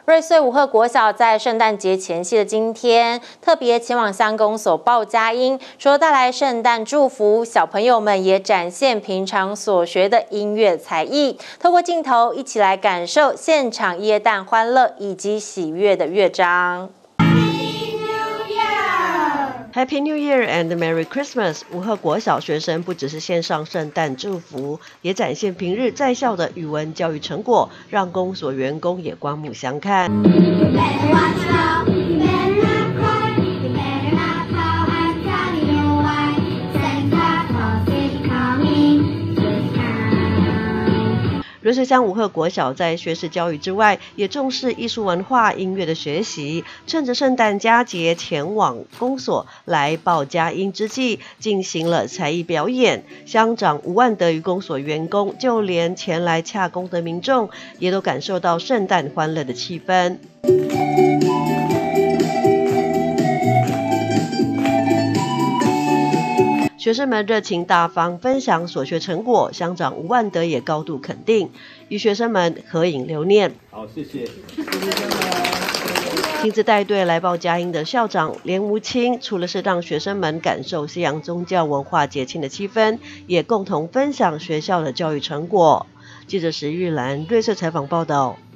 瑞穗五鹤国小在圣诞节前夕的今天，特别前往乡公所报佳音，除了带来圣诞祝福，小朋友们也展现平常所学的音乐才艺，透过镜头一起来感受现场耶诞欢乐以及喜悦的乐章。 Happy New Year and Merry Christmas！ 五鹤国小学生不只是献上圣诞祝福，也展现平日在校的语文教育成果，让公所员工也刮目相看。瑞穗乡五鹤国小在学识教育之外，也重视艺术文化、音乐的学习。趁着圣诞佳节前往公所来报佳音之际，进行了才艺表演。乡长吴万德与公所员工，就连前来洽公的民众，也都感受到圣诞欢乐的气氛。学生们热情大方，分享所学成果，乡长吴万德也高度肯定，与学生们合影留念。 好，谢谢。 亲自带队来报佳音的校长连吴清，除了是让学生们感受西洋宗教文化节庆的气氛，也共同分享学校的教育成果。记者石玉兰瑞穗采访报道。